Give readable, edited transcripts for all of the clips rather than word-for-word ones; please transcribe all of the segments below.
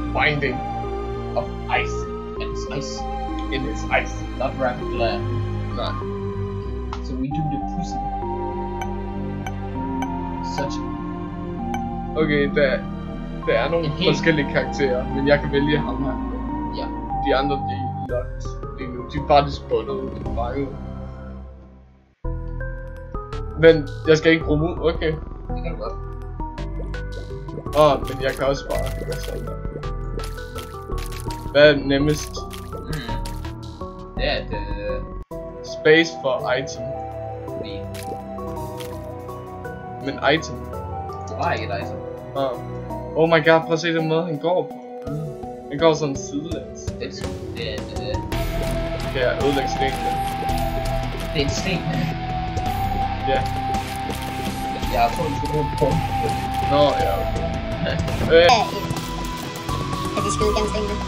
binding of ice. And it's ice. in its ice. Not rapid glare. Nej. So we do the pussy. Such. Okay, der er nogle forskellige karakterer, men jeg kan vælge ham her. Ja. De andre, de er locked lige nu. De er faktisk bundet, de er fanget. Men jeg skal ikke bruge mod, okay. Det kan du godt. Men jeg kan også bare gøre sådan der. Hvad er nemmest? Det er Space for item. fordi Men item. det var ikke et item. Oh my god, prøv at se den måde han går på. Han går sådan sidelæns. Det er Kan jeg ødelægge stenen? det er en sten. Ja. Jeg tror, du skal bruge en pump. Nå, ja, okay. Kan de skyde gennem stenene?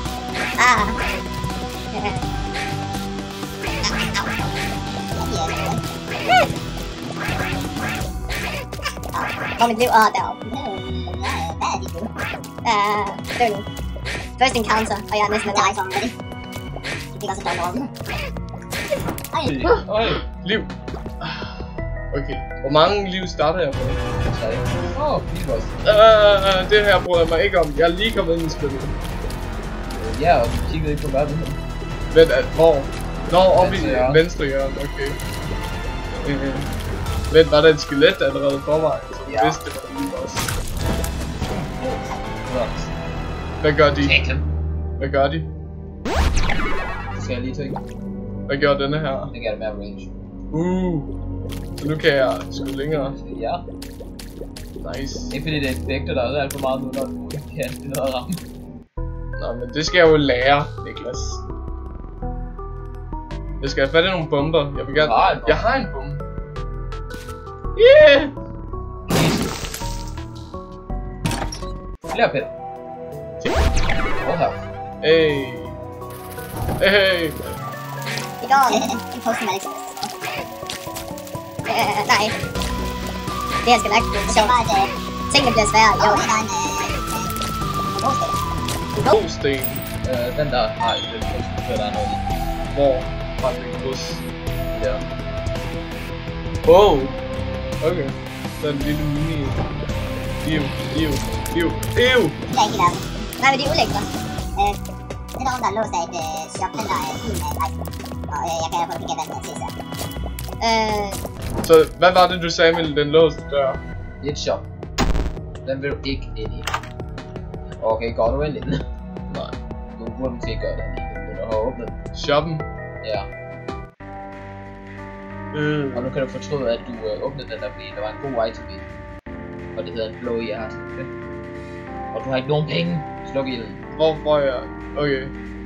Hvor mit liv? Deroppe. Hvad er dit liv? Død nu. First encounter, og jeg er næsten dig som ready. Det er også et døgn over. Liv. Okay, hvor mange liv starter jeg på? Liv også. Det her bryder jeg mig ikke om. Jeg er lige kommet ind i spillet. Ja, og du kiggede ikke på verden. Vent, hvor? Nå, oppe i venstre hjørne, okay. Vent, var der et skelet allerede forvejen? Så jeg vidste, det var liv også. Hvad gør de? Hvad gør de? Det skal jeg lige tænke. Hvad gør denne her? Det gør det mere range. Så nu kan jeg skyde længere. Ja. Nice. Ikke fordi det er effekter, der er alt for meget nu, når du kan det noget at ramme. Nå, men det skal jeg jo lære, Niklas. Jeg skal have fat i nogle bomber. Jeg vil gerne... Jeg har en bombe. Yeah! Flere Peter. Hey. Hey. Det går en post-traumatic. Nej. Det her skal nok blive sjovt. Tingene bliver svære. Jo, det er en god sten. Den der har et lidt kryds, så der er noget i. Hvor? Har den en kryds? Ja. Okay. Der er en lille mini. Ew. Jeg er ikke der. Nej, men de er ulækre. Det er nogen, der er låst af et shop, den der er fin med et item. Og jeg kan få det igen, hvad til så. Så hvad var det, du sagde med den låste dør? Et shop. Den vil du ikke ind i. Okay, går du ind i den? Nej. Du burde måske gøre det. Du har åbnet. Shoppen? Ja. Og nu kan du fortryde, at du åbnede den der, fordi der var en god item i den. Og det hedder en blå hjerte. Okay? Og du har ikke nogen penge. Sluk i den. Hvor får jeg? Okay.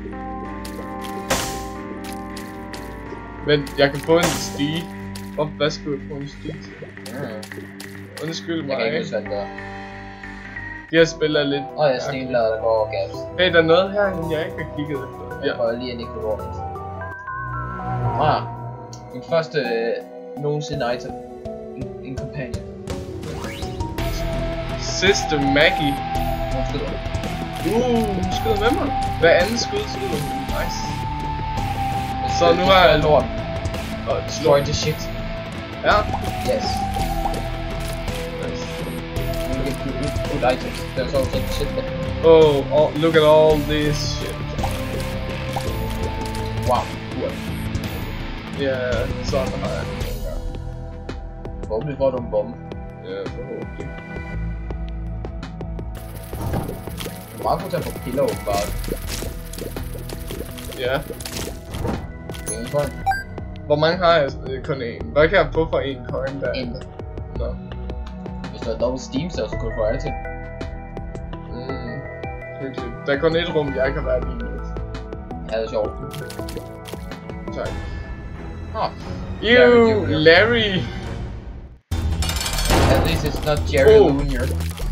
Men jeg kan få en stige. Hvad skulle jeg få en stige til? Undskyld mig. Jeg kan ikke huske, hvad den gør. De her spil er lidt... Jeg stenblader, der går over gaps. Hey, der er noget her, jeg ikke har kigget efter. Jeg prøver lige at ikke gå over det. Min første nogensinde item. En companion. Sister Maggie. Hun skyder. Hun skyder med mig. Hver anden skud skyder hun. Nice. Så nu har jeg lort. Destroy the shit. Ja. Yes. Good items. There's also shit there. Oh, look at all this shit. Wow. Ja, sådan har jeg. Forhåbentlig får du en bombe. Ja, forhåbentlig. Du er meget god til at få piller åbenbart. Ja. Ingen coin. Hvor mange har jeg? Kun én. Hvad kan jeg få for en coin der? Intet. Nå. Hvis du har dobbelt Steam så kan du få alting. Hyggeligt. Der er kun et rum, jeg ikke har været i nu. Ja, det er sjovt. Tak. Ew, Larry! At least it's not Jerry Jr.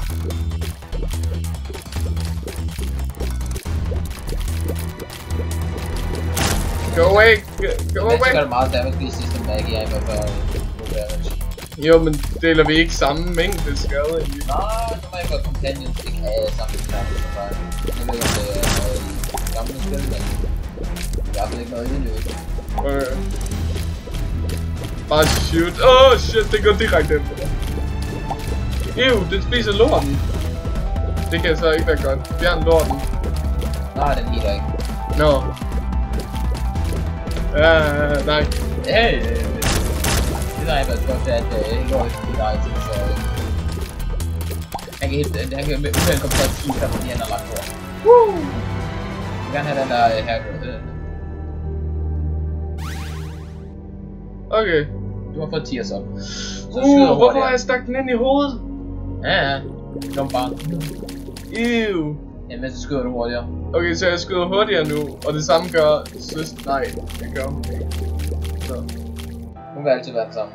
Go away! Go away! Det gør meget damage, fordi Sister Maggie er i hvert fald damage. Jo, men deler vi ikke samme mængde skade egentlig? Nej, så må jeg godt companions ikke have samme skade. Jeg ved ikke, Bare shoot. Åh, shit, det går direkte efter dig. Ew, den spiser lorten. Det kan så ikke være godt. Fjern lorten. Nej, den healer ikke. Nå. Nej. Hey, det der er faktisk godt, at lorten healer ikke, så... Han kan med uheld komme til at skifte, fordi han har lagt over. Woo! Jeg vil gerne have den der her. Okay. Du har fået tiers op. Så hvorfor har jeg stak den ind i hovedet? Ja. Kom bare. Ew. Jamen, så skyder du hurtigere. Okay, så jeg skyder hurtigere nu, og det samme gør søster. Nej, det gør hun ikke. Så. Hun vil altid være den samme.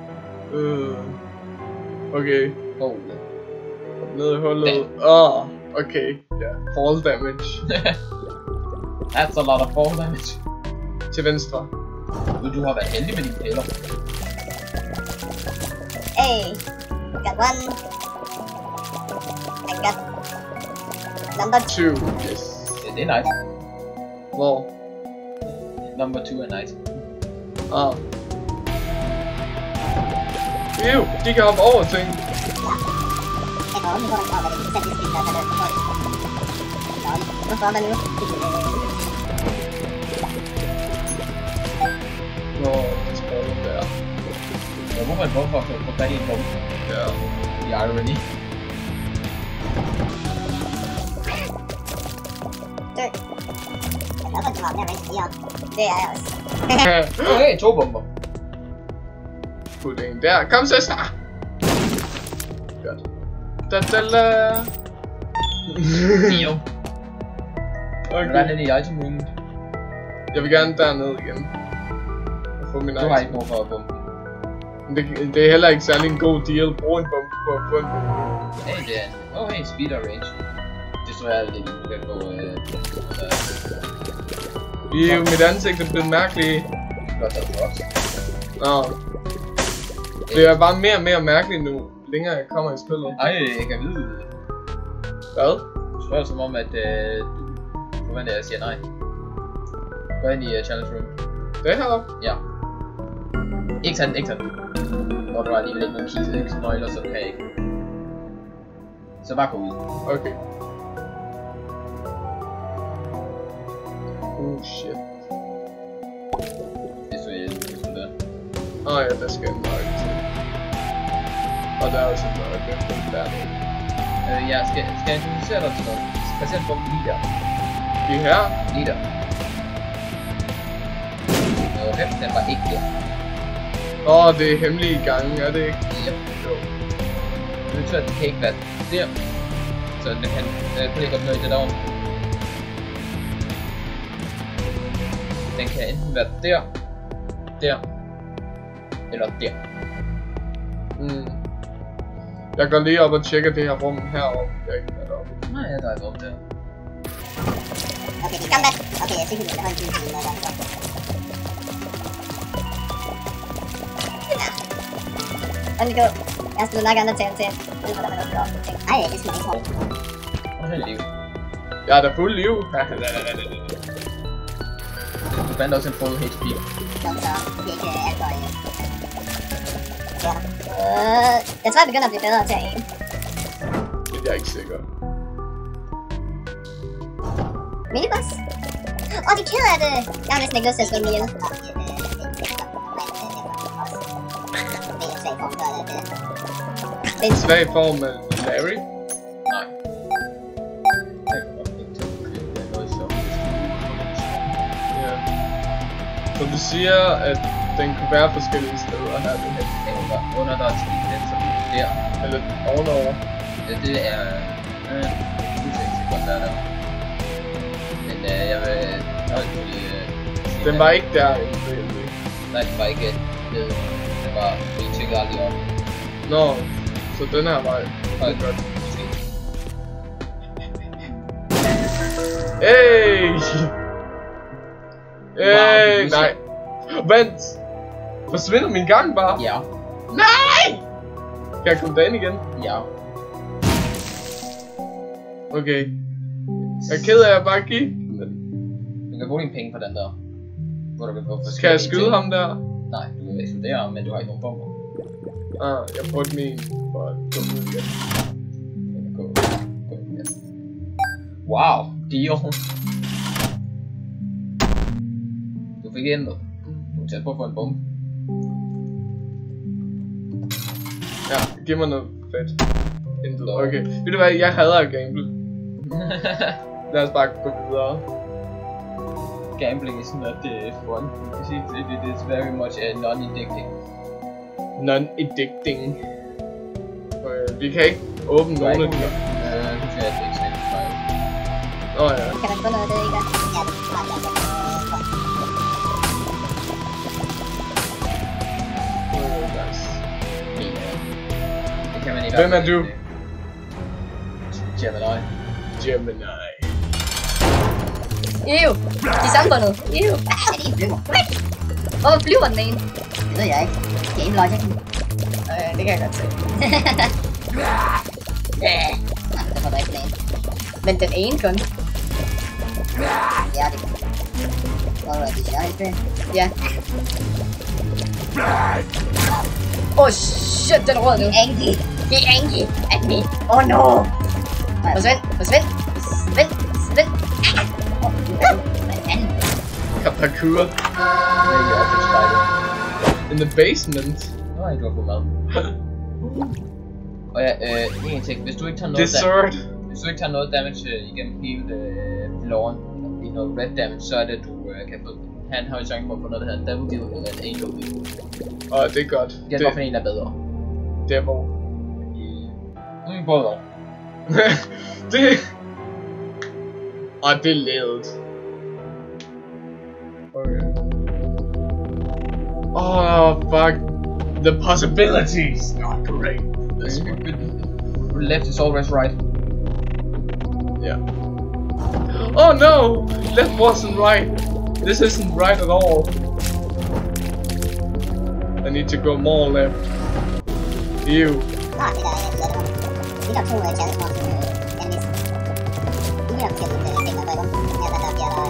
Okay. Ned i hullet. Okay. Ja. Fall damage. That's a lot of fall damage. Til venstre. Du har været heldig med dine pæler. Hey, got one. I got number 2. Yes. Det er nice. Hvor? Number 2 er nice. Ew, de kan hoppe over ting. Hvorfor er man nu? Nå, det spawner der. Jeg håber, at hvorfor få fat i en bombe. Ja. I irony. Det er jeg også. Okay, 2 bomber. Put en der. Kom søster! Godt. Da-da-la! Nio. Okay. Hvordan er det i item room? Jeg vil gerne derned igen. Og få min Du har ikke brug for bomben. Det er heller ikke særlig en god deal. Brug en bombe på at få en bombe. Hey, det er hey, speed og range. Det tror jeg er lidt, du kan gå... Mit ansigt er blevet mærkeligt. Godt tage box. Nå. Det er bare mere og mere mærkeligt nu, længere jeg kommer i spillet. Ej, jeg kan vide det. Hvad? Du spørger som om, at du forventer, at jeg siger nej. Gå ind i challenge room. Det heroppe? Ja. Ikke sådan. Når du har alligevel ikke nogen keys, ikke nøgler, så kan jeg ikke. Så bare gå ud. Okay. Shit. Det så jeg sådan der. Ja, der skal en nøgle til. Og der er også en nøgle der. Jeg skal introducere dig til noget. Placer en bombe lige der. Lige her? Lige der. Okay, den var ikke der. Det er hemmelige gange, er det ikke? Yep. Jo. Det betyder, at den kan ikke være der. Så den kan ikke godt nøje det derovre. Den kan enten være der, eller der. Jeg går lige op og tjekker det her rum heroppe. Jeg ikke er deroppe. Nej, der er et rum der. Okay, come back. Okay, jeg tænker, at jeg har en tid til noget der. Lad det gå. Jeg skulle nok andre til. Ej, det skal ikke hårdt. Og så er liv. Jeg er da fuld liv. Du fandt også en full HP. Så det er ikke alt for jeg tror, jeg begynder at blive bedre til en. Jeg er ikke sikker. Miniboss? De er ked af det! Jeg har næsten ikke lyst til at slå dem ihjel. Det er en svag form af Larry? Nej. Jeg kan godt ikke til at købe noget sjovt. Ja. Så du siger, at den kunne være forskellige steder her. Den kan være under der til den, som der. Eller ovenover. Det er... usikker godt der. Men jeg vil... Den var ikke der. Nej, den var ikke ved. Den var... Vi tjekkede aldrig op. Nå, så den her vej. Højt godt. Måske. Hey! Hey! Wow, Nej! Vent! Forsvinder min gang bare? Ja. Nej! Kan jeg komme derind igen? Ja. Okay. Jeg er ked af at bare give. Du kan bruge dine penge på den der. Hvor du kan få forskellige Kan jeg skyde ting. ham der? Nej, du kan eksplodere ham, men du har ikke nogen bomber. Jeg brugte min for at gå ud igen. Gå igen. Wow, deal. Du fik ændret. Du er tæt på at få en bombe. Ja, giv mig noget fedt. Intet. Okay, ved du hvad, jeg hader at gamble. Lad os bare gå videre. Gambling is not fun. It is very much non-addicting. Non-addicting. Vi kan ikke åbne nogen af de her. Du skal have et eksempel fejl. Ja. Kan man få noget af det, ikke? Ja, det er meget godt. Det kan man ikke. Hvem er du? Gemini. Gemini. Ew, de er samfundet. Ew. Hvad er det, en flyver? Hvorfor flyver den ene? Det ved jeg ikke. Game logic. Det kan jeg godt se. Det får der ikke en. Men den ene kun. Ja, det kan. Hvor er det sjovt, det? Ja. Oh shit, den råd nu. Angry. Det er Angie. At me. Oh no. Forsvind, forsvind. Forsvind, forsvind. Hvad fanden? Parkour. Maybe I just tried it. In the basement. Nej, du har fået mad. Og ja, en ting. Hvis du ikke tager noget Dessert. hvis du ikke tager noget damage igennem hele floren, i noget red damage, så er det at du kan få han har jo chance for at få noget der hedder double kill eller en angel kill. Det er godt. Jeg tror for en der er bedre. Det er hvor. Både. det. Det er lavet. Okay. Fuck. The possibilities are great. Left is always right. Yeah. Oh no! Left wasn't right. This isn't right at all. I need to go more left. Ew. Det er 2 challenge mods, enemies. Det er til ting, der går. Ja, der bliver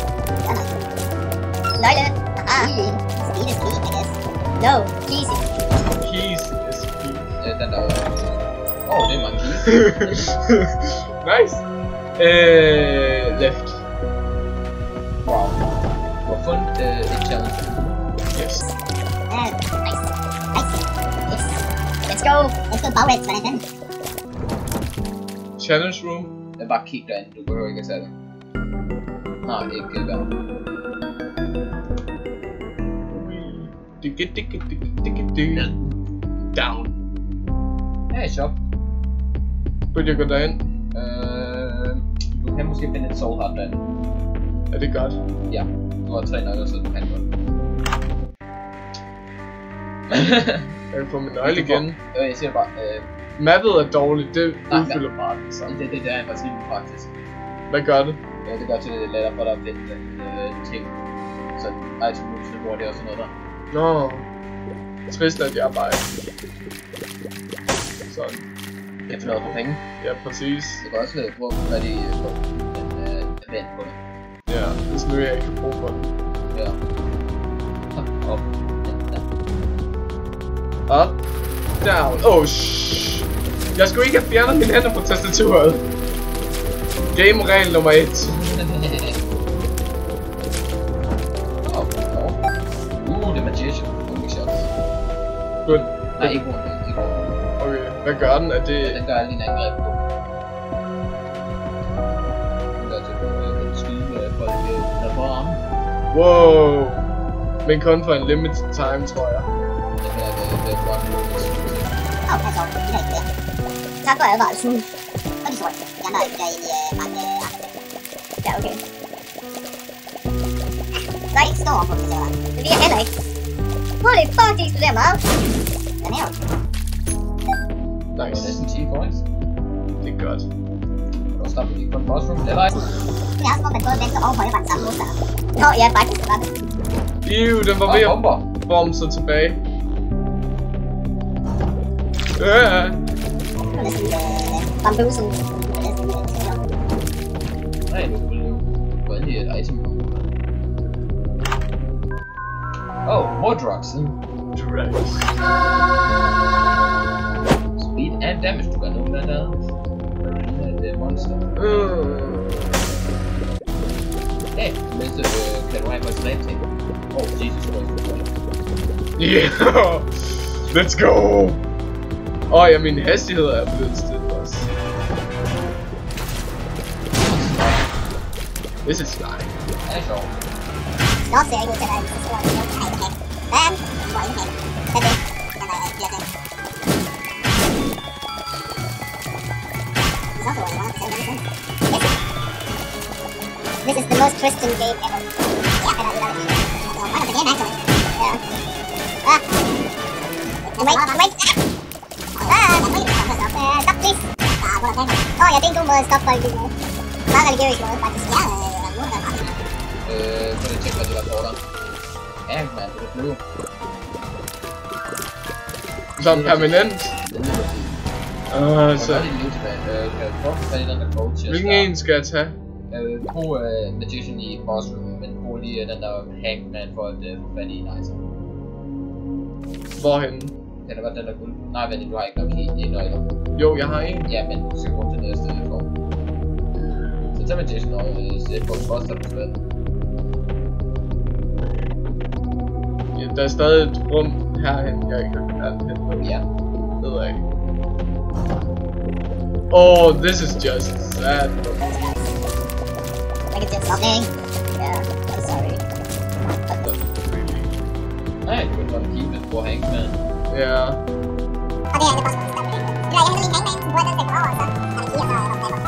nøgle. Speed is key, I guess. No, keys. Keys is key. Den der det er mange keys. Nice. Left. Wow. Du har fundet et challenge. Yes. Nice. Yes. Let's go baglæns, hvordan den? Challenge room. Det er bare kig derinde, du behøver ikke at tage det. Nej, det er ikke værd. Down. Hey, shop. Burde jeg gå derind? Du kan måske finde et soul heart derinde. Er det godt? Ja, du har 3 nøgler, så du kan godt. Jeg kan få min nøgle igen. Jeg siger bare, Mappet er dårligt, det udfylder bare det samme. det er faktisk lige praktisk. Hvad gør det? Det gør til det lettere for dig at finde ting. Så item moves lidt hurtigt og sådan noget der. Nå. Trist at jeg bare sådan. Jeg får noget for penge. Ja, præcis. Det kan også bruge hvad de på en event på det. Ja, hvis nu jeg ikke har brug for det. Ja. Op. Up. Down. Oh, shh. Jeg skulle ikke have fjernet mine hænder på tastaturet. Game-regel nummer 1. The Magician. Shots. Good. Nej, ikke rundt. Okay, hvad gør den? Er det... Ja, den gør alle dine angreb på. Den gør til, at den skyde folk på armen. Wow. Men kun for en limited time, tror jeg. Den her, det er godt. Pas op, det er ikke det. Tak for advarslen. Og det tror jeg. Jeg er ikke derinde i mange andre. Ja, okay. Der er ikke står på det, det vil jeg heller ikke. Holy fuck, de eksploderer meget. Den er jo. Nice. Næsten 10 points. Det er godt. Og så stopper vi på en boss room. Eller ej. Det er som om man både venstre og højre var den samme modstander. Nå, ja, faktisk var det. Ew, den var ved at bombe sig tilbage. Det var næsten bambusen. Nej, du kunne gå ind i et item. Oh, more drugs. Drugs. Speed and damage. Du kan nogle af det monster. Hey, mens kan du have en masse ting. Oh, Jesus Christ. Yeah! Let's go! Ja, min hastighed er blevet stedet også. This is fine. Det er sjovt. Nå, ser ikke ud til at være så stor. Nej, okay. Hvor er det? Hvad er det? Den er flere ting. Så får jeg meget. This is the most twisting game ever. Yeah, I love it. One of the game actually. Yeah. Wait. Stop please. Ja, det er en god måde at stoppe folk i. Meget religiøs måde faktisk. Ja, Så det tjekker de rapporter. Ja, man, det er flyve. Som permanent. Så er det liv tilbage. Kan du prøve at få fat i den der coach? Hvilken en skal jeg tage? Brug Magician i boss room, men brug lige den der Hangman for at få fat i en item. Hvorhenne? Kan det godt den der guld? Nej, vent, du har ikke nok i nøgler. Jo, jeg har en. Ja, men du skal bruge til næste form. Så tag Magician og sæt på boss der på svært. Ja, der er stadig et rum herhen, jeg ikke har alt hen. Ja. Det ved jeg ikke. Oh, this is just sad. I can do something. Yeah, I'm sorry. Nej, du kan godt kigge lidt på Hangman. Ja. Og det er det bare sådan. Du har egentlig Hangman, som bruger den til over, så kan vi kigge og så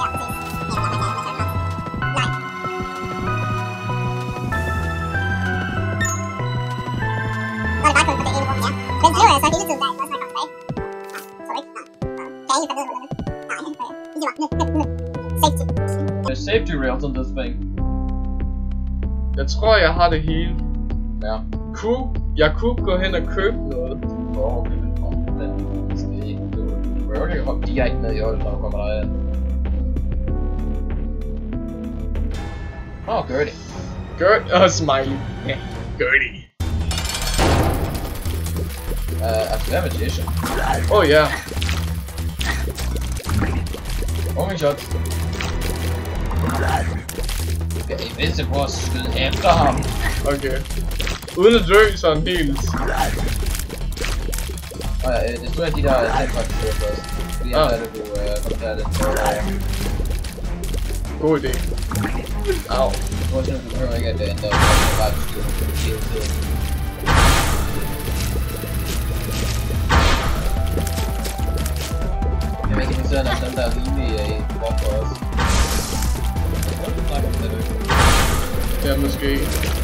There's safety rails on this thing. Jeg tror, jeg har det hele. Ja. Jeg kunne gå hen og købe noget. Okay, men du behøver ikke hoppe direkte ned i hullet, når du kommer derind. Gertie. Smiley. Gertie. Altså, det er Magician. Ja. Homing shot. Jeg er i visse på at skyde efter ham. Okay. Uden at dø sådan helt. Det stod af de der temperatur først. Fordi jeg havde det kunne komme der lidt. God idé. Au. Du behøver ikke at ændre bare du skyder hele tiden. Jeg kan ikke se, at dem der er rimelige i bot for os. Ja, måske.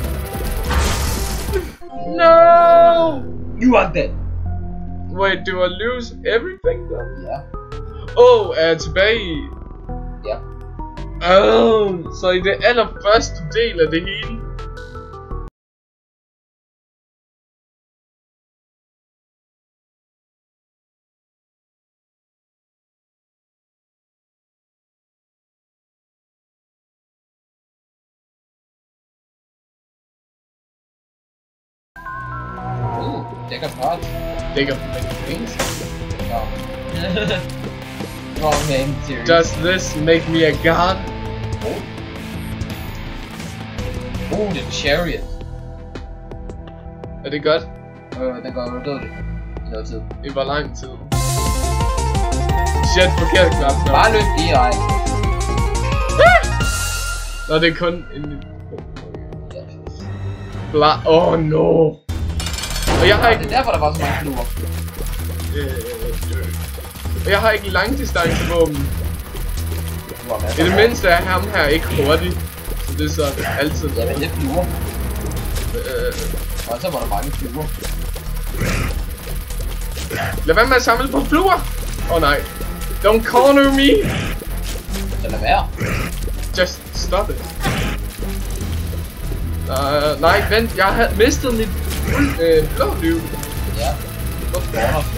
No! You are dead! Wait, do I lose everything though? Ja. Tilbage i... Ja. Så i det allerførste del af det hele. Deck a pot. Dig up many things. No. Wrong game, series. Does this make me a god? Oh, the chariot. Er det godt? Den går jo død i noget tid. I hvor lang tid? Shit, forkert knap. Bare løb i dig. Nå, det er kun en... Bla... no! Og jeg har ikke... Det er derfor, der var så mange fluer. Og jeg har ikke langdistancevåben. I det mindste er ham her ikke hurtig. Så det er så altid... Ja, men det er fluer. Og så var der mange fluer. Lad være med at samle på fluer! Nej. Don't corner me! Så lad være. Just stop it. Nej, vent. Jeg har mistet mit blå liv. Ja. Hvorfor?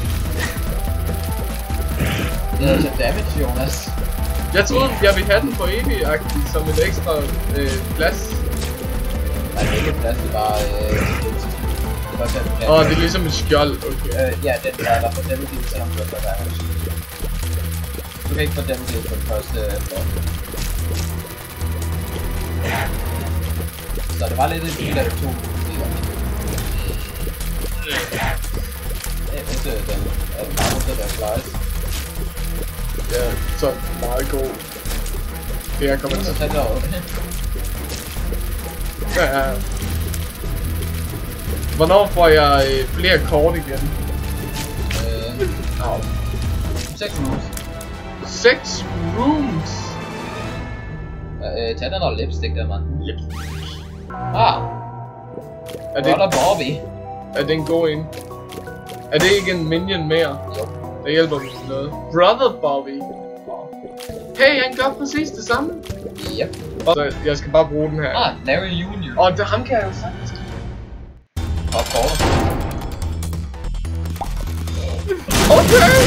Det er så damage, Jonas. Jeg troede, jeg ville have den for evigt-agtigt som et ekstra plads. Nej, det er ikke plads, det er bare Åh, det er ligesom et skjold, okay. Ja, den der får damage deal, selvom du er der. Du kan ikke få damage deal på den første blok. Så det var lidt et lille af to deler. Jeg synes, den er meget god til at være slice. Ja, så meget god. Det her kommer til at tage det over. Ja. Hvornår får jeg flere kort igen? 6 rooms. 6 rooms? Tag den der lipstick der, mand. Er det der Bobby? Er det en god en? Er det ikke en minion mere? Jo. Der hjælper mig til noget. Brother Bobby. Hey, han gør præcis det samme. Yep. Så jeg skal bare bruge den her. Larry Junior. Og ham kan jeg jo sagtens. Okay!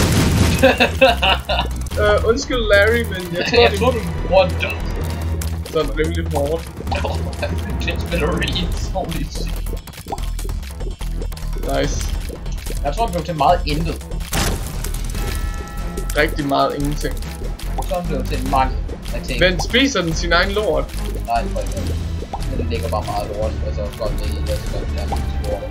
Undskyld Larry, men jeg tror du bruger den. Så er det rimelig hårdt. Det spiller reeds, holy shit. Nice. Jeg tror han blev til meget intet. Rigtig meget ingenting. Jeg tror han blev til mange af ting. Men spiser den sin egen lort? Nej, det tror jeg ikke. Men den ligger bare meget lort, og så godt ned i det, så godt der lort.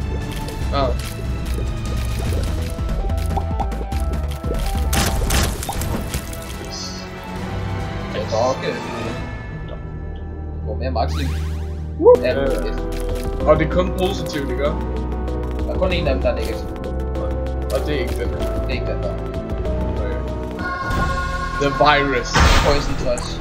Okay. Får mere maxliv. Og det er kun positivt, ikke? Der er kun en af dem, der er negativ. Og det er ikke den. Det er ikke den der. The virus. Poison touch.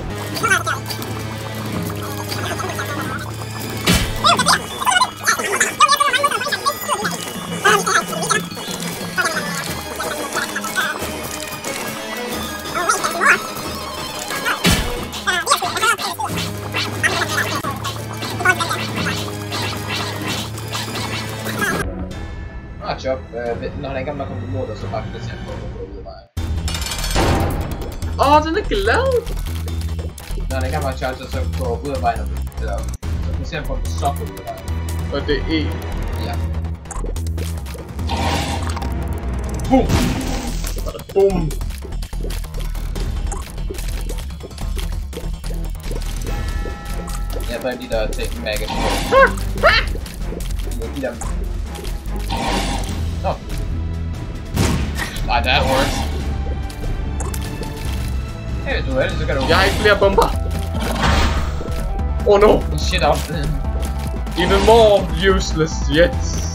Chop. Når han ikke engang kommer imod dig, så bare placerer han på at gå ud af vejen. Den er glad! Når han ikke engang har chance, så går ud af vejen og så placerer han på at stoppe ud af vejen. Og det er E. Ja. Boom! Boom! Jeg tager de der ting maggots på. De der... Nå. Nej, that works. Hey, du er det, så kan du... Jeg har ikke flere bomber! Oh no! Shit out. Even more useless yet.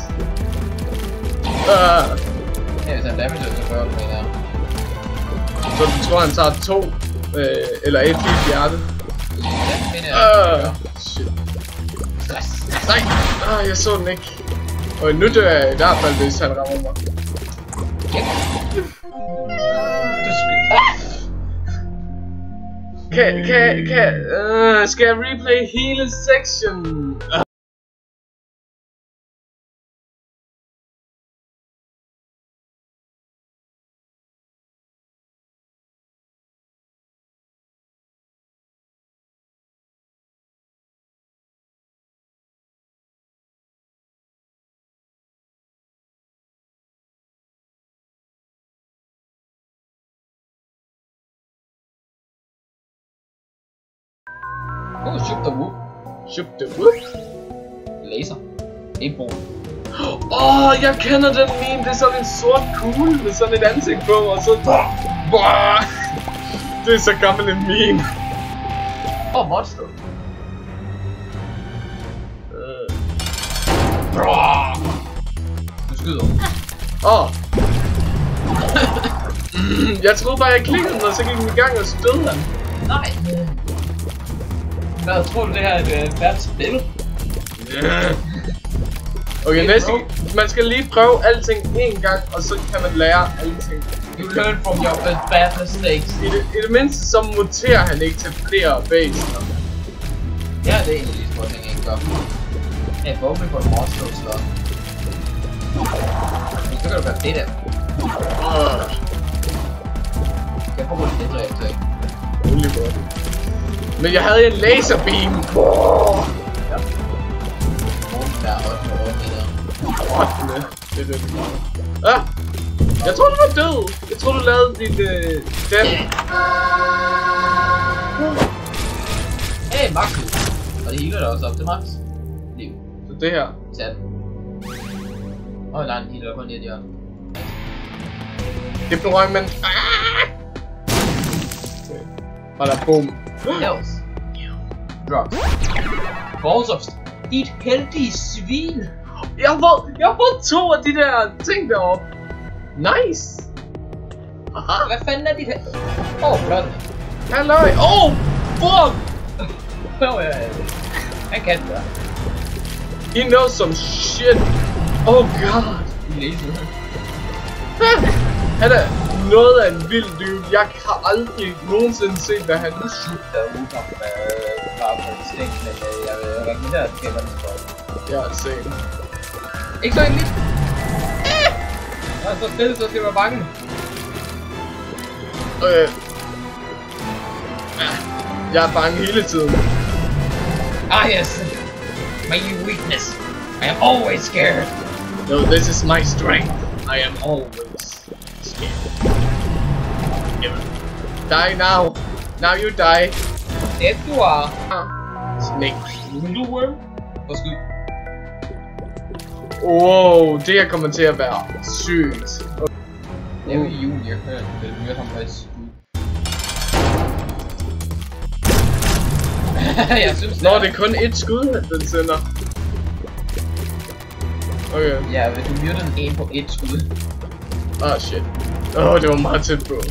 Hey, hvis han damage, så gør du med der. Så du tror, han tager 2 eller 1 helt hjerte? Ja, det mener jeg. Shit. Nej! Jeg så den ikke. Og nu dør jeg i hvert fald, hvis han rammer mig. Skal jeg replay hele section? Shoot the whoop. Shoot the whoop? Laser. E-bro. Jeg kender den meme. Det er sådan en sort kugle med sådan et ansigt på, og så... Det er så gammel en meme. Monster. Du skyder. Jeg troede bare, jeg klikkede den, og så gik den i gang og stødte den. Nej. Hvad tror du, det her er et værd spil? Okay, næste man skal lige prøve alting en gang, og så kan man lære alting. You learn from your bad mistakes. I det mindste så muterer han ikke til flere baser. Ja, det er egentlig lige små ting, ikke gør. Jeg får åbne på et monster, så... Så kan du gøre det der. Jeg får hurtigt lidt reaktor, ikke? Rolig på det. Men jeg havde en laserbeam! Ja. Der er også noget der. 8. Det er det. Ah! Jeg tror du var død. Jeg tror du lavede dit den. Hey, max. Og det healer der også op til max. Liv. Så det her. Tag den. Åh nej, den healer kun i et hjørne. Det blev røg, men... Okay. Og der boom. Else. Drops. Balls of... Dit heldige svin. Jeg har fået 2 af de der ting deroppe. Nice. Aha. Hvad fanden er dit her? Flot. Halløj. Fuck. Ja. Han kan det. He knows some shit. Oh god. Han er noget af en vild dude. Jeg har aldrig nogensinde set, hvad han derude som bare på en sting, men jeg vil rekommendere, at du kæmper den for. Ja, same. Ikke så egentlig. Så stille, så skal jeg være bange. Jeg er bange hele tiden. Ah yes. My weakness. I am always scared. No, this is my strength. I am always scared. Die now. Now you die. Det du er. Snake. Underworm. Måske. Wow, det her kommer til at være sygt. Det er jo jul, jeg hører. Det er mere komplet. Jeg synes, nå, det er kun et skud, den sender. Okay. Ja, hvis du myrder den ene på et skud. Shit. Det var meget tæt på.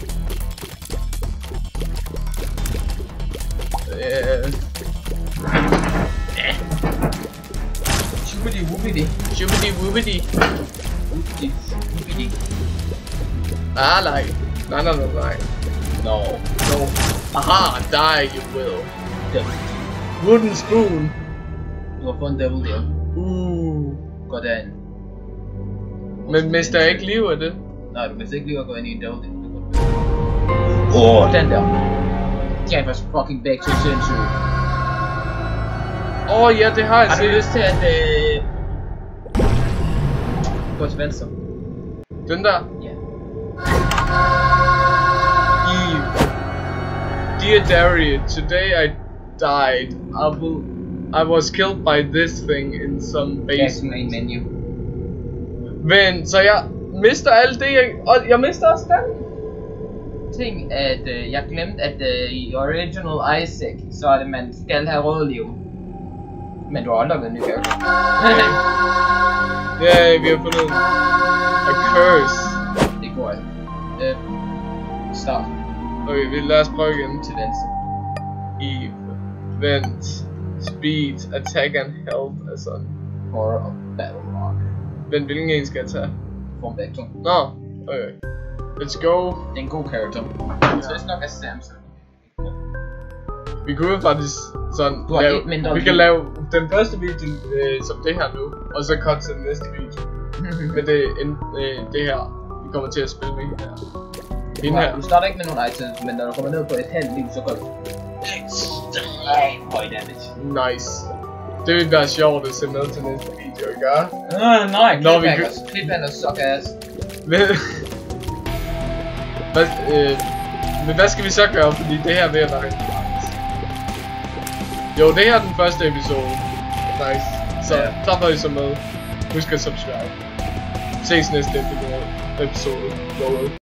Shubidi wubidi. Shubidi wubidi. Nej. Nej. No. Aha, die you will. Wooden spoon. Du har fået en devil der. Gå derind. Men mister jeg ikke liv af det? Nej, du mister ikke liv at gå ind i en devil der. Den der. De er faktisk fucking begge to sindssyge. Ja, det har jeg set. Har du lyst til at gå til venstre? Den der? Ja. Dear Dari, today I died. I was killed by this thing in some base. Main menu. Men så jeg mister alt det, og jeg mister også den. Ting at jeg glemte at i Original Isaac, så er det man skal have rådliv. Men du har unlocket en ny karakter. Ja, vi har fundet a curse. Det går altså. Start. Okay, lad os prøve igen. Til venstre. Eve, vent, speed, attack and health er sådan. Horror og battle rock. Vent, hvilken en skal jeg tage? Form begge to. Nå, okay. Let's go. Det er en god karakter. Så det nok er Samson. Vi kunne faktisk sådan lave, vi kan lave den første video som det her nu, og så cut til den næste video. Men det her, vi kommer til at spille med her. Du starter ikke med nogen items, men når du kommer ned på et halvt liv, så går du extreme høj damage. Nice. Det vil være sjovt at se med til næste video, ikke? Nej, cliffhangers suck ass. Men hvad skal vi så gøre, fordi det her vil være rigtig nice. Jo, det her er den første episode. Nice. Så tak for at I så med. Husk at subscribe. Ses næste episode.